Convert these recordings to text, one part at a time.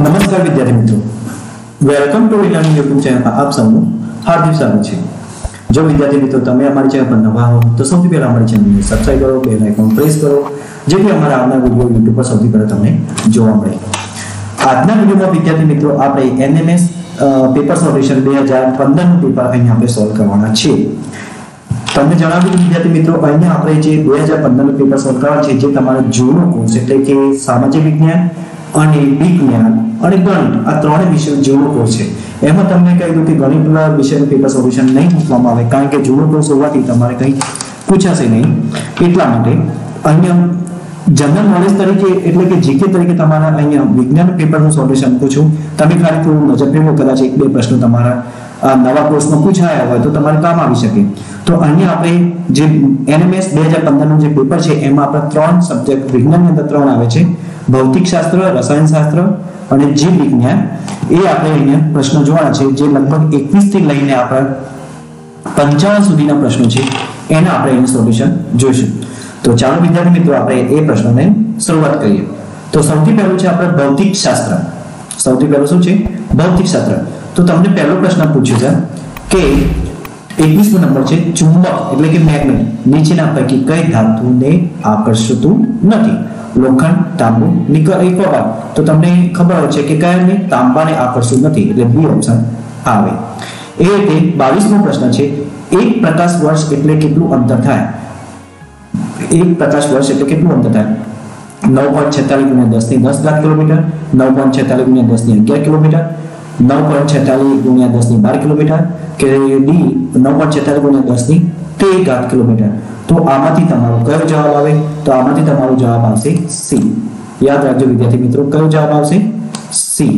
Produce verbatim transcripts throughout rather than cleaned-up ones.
नमस्कार विद्यार्थी मित्रों, welcome to learning YouTube channel पर आप सबનું हार्दिक स्वागत છે। જો વિદ્યાર્થી મિત્રો તમે અમારી ચેનલ પર નવા હો તો સૌથી પહેલા અમારી ચેનલને સબસ્ક્રાઇબ કરો, બેલ આઇકોન પ્રેસ કરો જેથી અમારા આવનાર વિડિયો YouTube પર સૌથી પહેલા તમને જોવા મળે। આજના વિડિયોમાં વિદ્યાર્થી મિત્રો આપણે એનએમએસ પેપર સોલ્યુશન બે હજાર પંદર નું પેપર અહીં આપણે સોલ્વ કરવાના છે। તમને જણાવ્યું વિદ્યાર્થી મિત્રો અહીં આપણે જે બે હજાર પંદર નું પેપર સોલ્વ કરવાનું છે જે તમારો જૂનો કોર્સ એટલે કે સામાજિક વિજ્ઞાન અને વિજ્ઞાન અને ગણિત આ ત્રણે વિષય જૂનો કોર્સ છે। એમાં તમને કહ્યું કે ગણિત વિષયનું પેપર સોલ્યુશન નહીં મૂકવામાં આવે કારણ કે જૂનો કોર્સ હોવાથી તમારે કંઈ પૂછાશે નહીં, એટલા માટે અહીંયા જનરલ નોલેજ તરીકે એટલે કે જીકે તરીકે તમારા અહીંયા વિજ્ઞાન પેપરનું સોલ્યુશન પૂછું। તમે ખાલી થોડું નજર ફેરવો, કદાચ એક બે પ્રશ્નો તમારા નવા કોર્સમાં પૂછાયા હોય તો તમારે કામ આવી શકે। તો અહીંયા આપણે જે એનએમએસ બે હજાર પંદર નું જે પેપર છે એમાં આપણે ત્રણ સબ્જેક્ટ વિજ્ઞાનની અંદર ત્રણ આવે છે, ભૌતિક શાસ્ત્ર, રસાયણ શાસ્ત્ર અને જીવ વિજ્ઞાન। એ આપણે અહીંયા પ્રશ્નો જોવાના છે જે લગભગ એકવીસ થી લઈને આપણે પંચાવન સુધીના પ્રશ્નો છે, એના આપણે એનું સોલ્યુશન જોઈશું। તો ચાલો વિદ્યાર્થી મિત્રો આપણે એ પ્રશ્નોને શરૂઆત કરીએ। તો સૌથી પહેલું છે આપણે ભૌતિક શાસ્ત્ર। સૌથી પહેલું શું છે? ભૌતિક શાસ્ત્ર। તો તમને પહેલો પ્રશ્ન પૂછ્યો છે કે એકવીસમો નંબર છે ચુંબક એટલે કે મેગ્નેટ નીચેના પૈકી કઈ ધાતુને આકર્ષતું નથી? લોખંડ, તાંબુ, નિકલ, કોબાલ્ટ। તો તમને ખબર હોય છે કે કયાને તાંબાને આકર્ષતું નથી એટલે બી ઓપ્શન આવે। એ રીતે બાવીસમો પ્રશ્ન છે એક પ્રકાશ વર્ષ એટલે કેટલું અંતર થાય? એક પ્રકાશ વર્ષ એટલે કેટલું અંતર થાય? નવ પોઈન્ટ છેતાલીસ ગુણ્યા દસ ની દસ ઘાત કિલોમીટર, નવ પોઈન્ટ છેતાલીસ ગુણ્યા દસ ની અગિયાર કિલોમીટર, નવ પોઈન્ટ છેતાલીસ ગુણ્યા દસ ની બાર કિલોમીટર કે ડી નવ પોઈન્ટ છેતાલીસ ગુણ્યા દસ ની તેર ઘાત કિલોમીટર। તો આમાંથી તમારો કયો જવાબ આવે? તો આમાંથી તમારો જવાબ આવશે સી। યાદ રાખજો વિદ્યાર્થી મિત્રો, કયો જવાબ આવશે? સી।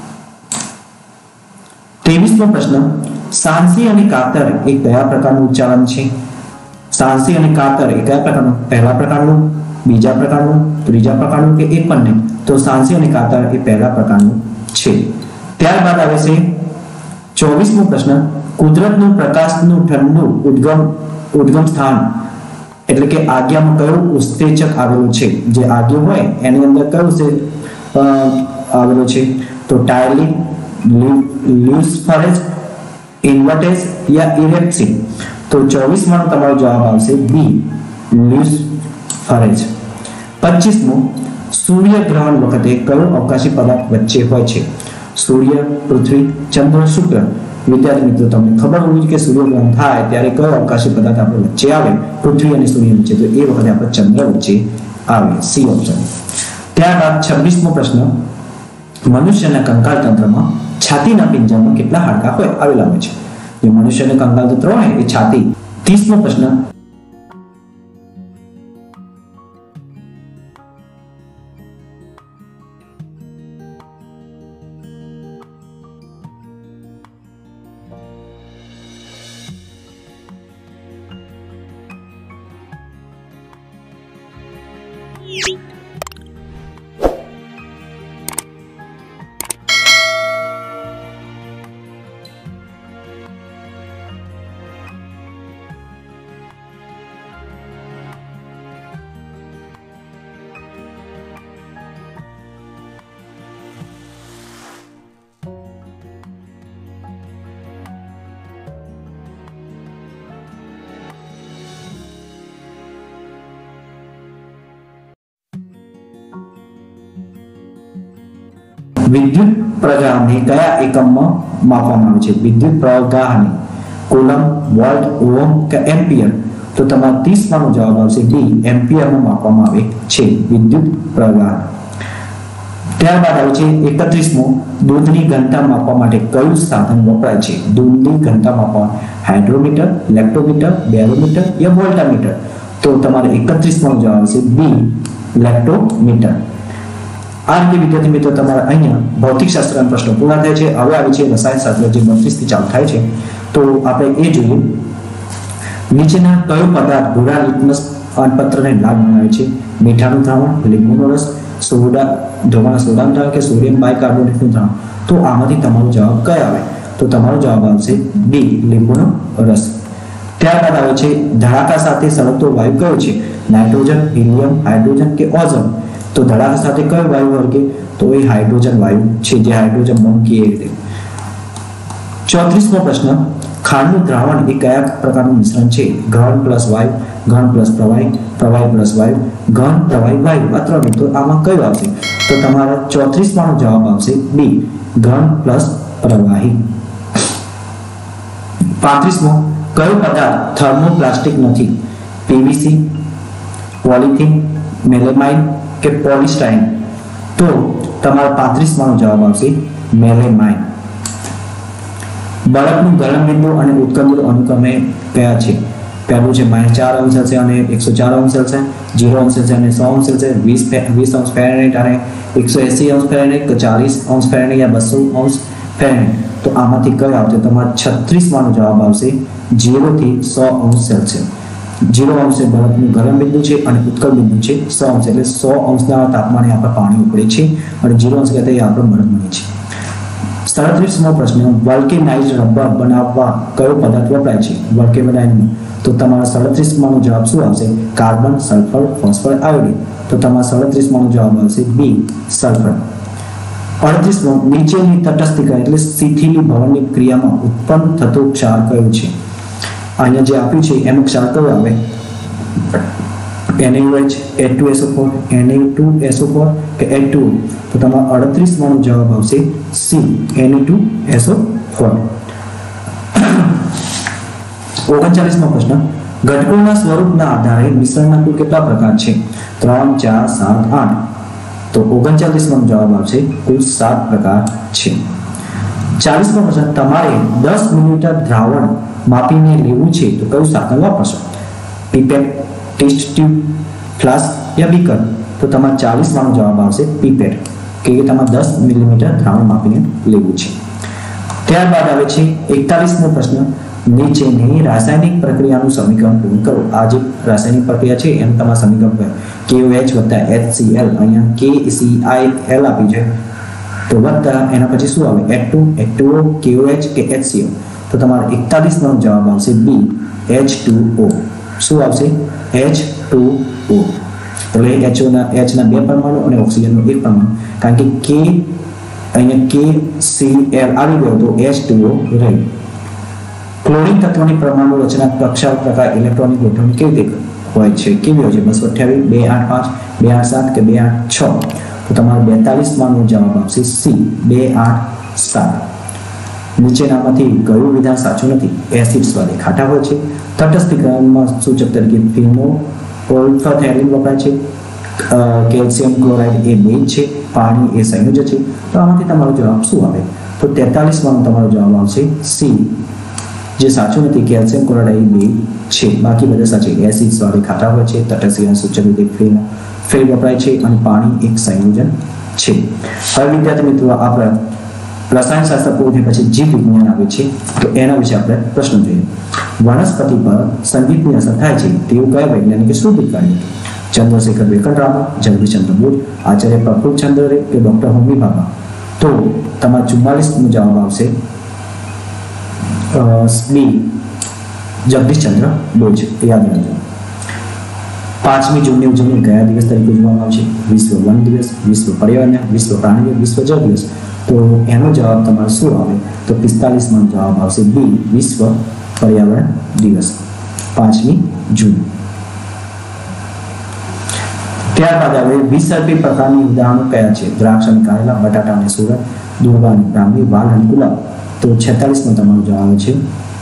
ત્રેવીસમો પ્રશ્ન સાંસી અને કાતર એ કયા પ્રકારનું ઉચ્ચારણ છે? સાંસી અને કાતર એ કયા પ્રકારનું? પહેલા પ્રકારનું, બીજા પ્રકારનું, ત્રીજા પ્રકારનું કે એક પણ નહીં? તો સાંસી અને કાતર એ પહેલા પ્રકારનું છે। ત્યારબાદ આવે છે ચોવીસમો પ્રશ્ન કુદરતનું પ્રકાશનું ઠંડુ ઉદ્ગમ ઉદ્ગમ સ્થાન એટલે કે આજ્ઞામાં કયું ઉત્સેચક આવેલું છે? જે આજ્ઞા હોય એની અંદર કયું છે આવેલું છે? તો ટાયલિન, લ્યુસફરેજ, ઇન્વર્ટેજ યા ઇરેપ્સિન? તો ચોવીસ માં તમારો જવાબ આવશે બી લ્યુસફરેજ। પચીસમો સૂર્યગ્રહણ વખતે કયો અવકાશી પદાર્થ વચ્ચે હોય છે? સૂર્ય, પૃથ્વી, ચંદ્ર, શુક્ર? વિદ્યાર્થી મિત્રો તમને ખબર હોવી જોઈએ કે સૂર્યગ્રહણ થાય ત્યારે કયો અવકાશી પદાર્થ આપણે વચ્ચે આવે? પૃથ્વી અને સૂર્ય વચ્ચે। તો એ વખતે આપણે ચંદ્ર વચ્ચે આવે, સી ઓપ્શન। ત્યારબાદ છવ્વીસમો પ્રશ્ન મનુષ્યના કંકાલ તંત્રમાં છાતીના પિંજરમાં કેટલા હાડકાં હોય આવેલા હોય છે? જે મનુષ્યના કંકાલ તંત્ર હોય એ છાતી। ત્રીસમો પ્રશ્ન વિદ્યુત પ્રવાહને કયા એકમમાં માપવામાં આવે છે? વિદ્યુત પ્રવાહને કુલમ, વોલ્ટ, ઓહમ કે એમ્પિયર? તો તમારો ત્રીસ નો જવાબ આવશે ડી એમ્પિયરમાં માપવામાં આવે છે વિદ્યુત પ્રવાહ। ત્યારબાદ આવે છે એકત્રીસમો દૂધની ઘનતા માપવા માટે કયું સાધન વપરાય છે? દૂધની ઘનતા માપવા હાઇડ્રોમીટર, લેક્ટોમીટર, બેરોમીટર યા વોલ્ટામીટર? તો તમારે એકત્રીસ નો જવાબ આવશે બી લેક્ટોમીટર। આ રીતે વિદ્યાર્થી મિત્રો તમારા અહીંયા ભૌતિક શાસ્ત્રના પ્રશ્નો પૂરા થાય છે। હવે આવે છે રસાયણ શાસ્ત્ર જે બત્રીસ થી ચાલુ થાય છે। તો આપણે એ જોઈએ નીચેના કયો પદાર્થ ભૂરા લિટમસ પત્રને લાલ બનાવે છે? મીઠાનું દ્રાવણ, લીંબુનો રસ, સોડા ધોવાના સોડાનું દ્રાવણ કે સોડિયમ બાયકાર્બોનેટનું દ્રાવણ? તો આમાંથી તમારો જવાબ કયો આવે? તો તમારો જવાબ આવશે ડી લીંબુનો રસ। ત્યારબાદ આવે છે ધડાકા સાથે સળગતો વાયુ કયો છે? નાઇટ્રોજન, હિલિયમ, હાઇડ્રોજન કે ઓઝોન? तो धड़ाका साथे कयो वायु वर्गे तो ए हाइड्रोजन वायु छे जे हाइड्रोजन बम की रीते। चौंतीसमो प्रश्न खांडનું દ્રાવણ એ કયા પ્રકારનું મિશ્રણ છે? ઘન પ્લસ વાયુ, ઘન પ્લસ પ્રવાહી, પ્રવાહી પ્લસ વાયુ, ઘન પ્રવાહી વાયુ આ ત્રણેય। તો આમાં કયો આવશે? તો તમારો चौंतीसमाનો જવાબ આવશે બી ઘન પ્લસ પ્રવાહી। पैंतीसमो कयो पदार्थ थर्मोप्लास्टिक नहीं? पीवीसी, पॉलीथीन, मेलेमाइन के पॉलीस्टाइन? तो તમારો पैंतीसमाનો જવાબ આવશે मेलेमाइन। बरफનું ગરમ બિંદુ અને ઉત્કલ બિંદુ અનુક્રમે કયા છે? પહેલું છે માઇનસ ચાર અંશ સેલ્સિયસ અને એકસો ચાર અંશ સેલ્સિયસ, ઝીરો અંશ સેલ્સિયસ અને સો અંશ સેલ્સિયસ, વીસ વીસ અંશ ફેરનહાઇટ અને એકસો એસી અંશ ફેરનહાઇટ, ચાલીસ અંશ ફેરનહાઇટ या બસો અંશ ફેરનહાઇટ? તો આમાંથી કયો આવશે? તમારો છત્રીસમાનો જવાબ આવશે ઝીરો થી સો અંશ સેલ્સિયસ। ઝીરો અંશ એ બરફનું ગરમ બિંદુ છે અને ઉત્કલ બિંદુ છે સો અંશ, એટલે સો અંશના તાપમાને આપણે પાણી ઉકળે છે અને ઝીરો અંશ કહેતા એ આપણે બરફ બને છે। सड़तीसमो प्रश्न वल्केनाइज्ड रबर बनाववा कयो पदार्थ वपराय छे? वल्केनाइज्ड तो तमारा सड़तीसमानो जवाब शुं आवशे? Carbon, sulphur, phosphor, iodine. तो तमारा सड़तीसमानो जवाब आवशे बी सल्फर। अड़तीसमो नीचेनी तटस्थीकरण એટલે શિથિલી ભવનની ક્રિયામાં ઉત્પન્ન થતો ક્ષાર કયો છે? અહીંયા જે આપ્યું છે એનો ક્ષાર કયો આવે? N A O H, H two S O four, N A two S O four કે H two O? तो તમારો अड़तीसमाનો જવાબ આવશે C N A two S O four। ઓગણચાલીસમો પ્રશ્ન ઘટકોના સ્વરૂપના આધારે મિશ્રણના કુલ કેટલા પ્રકાર છે? ત્રણ, ચાર, સાત, આઠ। तो ઓગણચાલીસમો જવાબ આવશે કુલ સાત પ્રકાર છે। ચાલીસમો પ્રશ્ન તમારે દસ મિલીલીટર દ્રાવણ માપીને લેવું છે તો કયું સાધન વાપરશો? પીપેટ, ટેસ્ટ ટ્યુબ, ફ્લાસ્ક या बीकर? तो તમારો ચાલીસમાનો જવાબ આવશે પીપેટ કે તમારે દસ મિલીલીટર દ્રાવણ માપીને લેવું છે। ત્યારબાદ આવે છે એકતાલીસમો પ્રશ્ન નીચેની રાસાયણિક પ્રક્રિયાનું સમીકરણ પૂર્ણ કરો। આ જે રાસાયણિક પ્રક્રિયા છે એનું તમારે સમીકરણ KOH વત્તા HCl અહીંયા KCl આપી છે તો વત્તા એના પછી શું આવે H two H two O KOH કે HCl? તો તમારો એકતાલીસમાનો જવાબ આવશે B H two O। શું આવશે? H two O। એટલે H ના H ના બે પરમાણુ અને ઓક્સિજનનો એક પરમાણુ, કારણ કે K અહીંયા KCl આવી ગયો તો H two O રહ્યું। ક્લોરીન તત્વની પરમાણુ રચના કક્ષા પ્રકાર ઇલેક્ટ્રોનિક ગોઠવણી કેવી રીતે હોય છે? કેવી હોય છે? બસો અઠ્યાવીસ, બે આઠ પાંચ, બે આઠ સાત કે બે આઠ છ? તો તમારો બેતાલીસમાનો જવાબ આવશે C બે આઠ સાત। નીચેનામાંથી કયું વિધાન સાચું નથી? એસિડ સ્વાદે ખાટા હોય છે। તટસ્થીકરણમાં સૂચક તરીકે ફિનોલ્ફથેલિન વપરાય છે। કેલ્શિયમ ક્લોરાઇડ એ બેઝ છે, પાણી એ સંયોજક છે। તો આમાંથી તમારો જવાબ શું આવે? તો તેતાલીસમાનો તમારો જવાબ આવશે C જે સાચું નથી, કેલ્શિયમ ક્લોરાઇડ એ બેઝ છે, બાકી બધા સાચા। એસિડ સ્વાદે ખાટા હોય છે, તટસ્થીકરણ સૂચક તરીકે ફિન ફેલ વપરાય છે અને પાણી એક સંયોજન છે। હવે વિદ્યાર્થી મિત્રો આપણે રસાયણશાસ્ત્ર પૂર્ણ પછી જીવ વિજ્ઞાન આવે છે તો એના વિશે આપણે પ્રશ્ન જોઈએ। વનસ્પતિ પર સંગીતની અસર થાય છે તેવું કયા વૈજ્ઞાનિકે શોધી કાઢ્યું? ચંદ્રશેખર વેંકટરામન, જગદીશચંદ્ર બોઝ, આચાર્ય પ્રફુલ્લચંદ્ર રે કે ડોક્ટર હોમી ભાભા? તો તમારો ચુમ્માલીસમો જવાબ આવશે બી જગદીશચંદ્ર બોઝ। યાદ રાખજો। પાંચમી જૂનની ઉજવણી કયા દિવસ તરીકે ઉજવવામાં આવશે? વિશ્વ વન દિવસ, વિશ્વ પર્યાવરણ, વિશ્વ પ્રાણી દિવસ, વિશ્વ જળ દિવસ? તો એનો જવાબ તમારો શું આવે? તો પિસ્તાલીસમાં જવાબ આવશે બી વિશ્વ પર્યાવરણ દિવસ પાંચમી જૂન। ત્યારબાદ આવે વિસર્પી પ્રકારની ઉદાહરણો કયા છે? દ્રાક્ષ અને કારેલા, બટાટા અને સુરત, દુર્વા અને બ્રાહ્મી, વાલ અને ગુલાબ? તો છેતાલીસમાં તમારો જવાબ આવે છે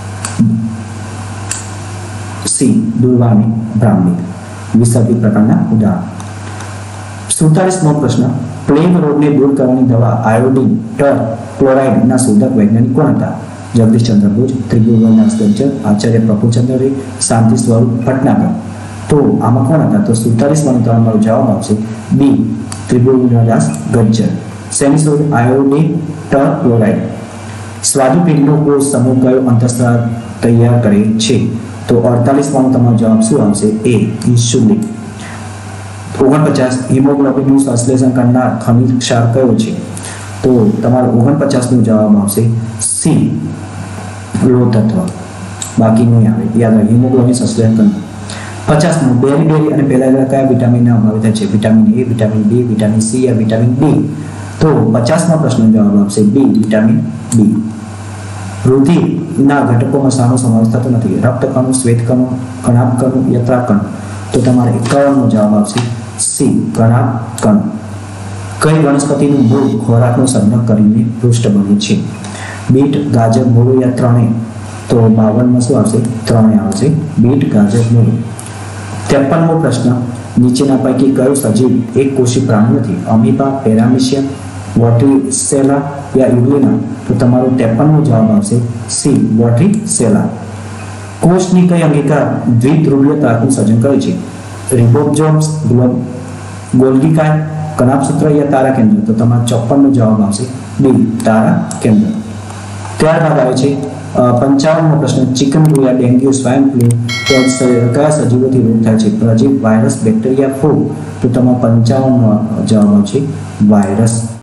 સી દુર્વા અને બ્રાહ્મી વિસર્પી પ્રકારના ઉદાહરણ। સુડતાલીસમો પ્રશ્ન પ્લેગ રોગને દૂર કરવાની દવા આયોડીન ટર ક્લોરાઇડના શોધક વૈજ્ઞાનિક કોણ હતા? જગદીશચંદ્ર બોઝ, ત્રિભુવનદાસ ગજ્જર, આચાર્ય પ્રફુલ્લચંદ્ર રે, શાંતિ સ્વરૂપ ભટનાગર? તો આમાં કોણ હતા? તો સુડતાલીસમાં તમારો જવાબ આવશે બી ત્રિભુવનદાસ ગજ્જર। શેની શોધ? Iodine ટર chloride. સ્વાદુપિંડનો કોઈ સમૂહ કયો અંતઃસ્ત્રાવ તૈયાર કરે છે? તો અડતાલીસમાં તમારો જવાબ શું આવશે? A insulin. ઓગણપચાસ હિમોગ્લોબિનનું સંશ્લેષણ કરનાર ખનિજ ક્ષાર કયો છે? તો તમારો ઓગણપચાસનો જવાબ આવશે સી લોહ તત્વ, બાકી નહીં આવે, યાદ રાખો હિમોગ્લોબિન સંશ્લેષણ કરનાર। પચાસમો બેરી-બેરી અને પેલાવેલા કયા વિટામિનના અભાવે થાય છે? Vitamin A, vitamin B, vitamin C યા વિટામિન ડી? તો પચાસમા પ્રશ્નનો જવાબ આવશે બી, વિટામિન બી. રુધિરના ઘટકોમાં શાનો સમાવેશ થતો નથી? રક્તકણો, શ્વેતકણો, કણાભકણો, યત્રાકણો? તો તમારે એકાવનમો જવાબ આવશે સી, કણાભકણો. કઈ વનસ્પતિનું મૂળ ખોરાકનો સંગ્રહ કરીને પૃષ્ઠ બને છે? બીટ, ગાજર, મૂળો યા ત્રણેય? તો બાવનમાં શું આવશે? ત્રણેય આવશે. બીટ, ગાજર, મૂળો. ત્રેપનમો પ્રશ્ન, નીચેના પૈકી કયું સજીવ એક કોષી પ્રાણી નથી? અમીબા, પેરામીશિયમ, વોટ્રીસેલા યા યુગ્લિના? તો તમારો ત્રેપનમો જવાબ આવશે સી, વોટ્રીસેલા. કોષની કઈ અંગિકા દ્વિધ્રુવીય તારકનું સર્જન કરે છે? રિબોઝોમ્સ, ગોલ્ગીકાય, કણાભસૂત્ર યા તારા કેન્દ્ર? તો તમારો ચોપનનો જવાબ આવશે ડી, તારા કેન્દ્ર. ત્યારબાદ આવે છે પંચાવનમો પ્રશ્ન, ચિકનગુનિયા, ડેન્ગ્યુ, સ્વાઇન ફ્લૂ કયા સજીવોથી રોગ થાય છે? પ્રજીવ, વાયરસ, બેક્ટેરિયા, ફૂગ? તો તમારો પંચાવનનો જવાબ આવશે વાયરસ.